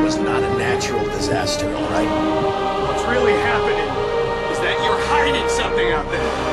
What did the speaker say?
was not a natural disaster, all right? What's really happening is that you're hiding something out there.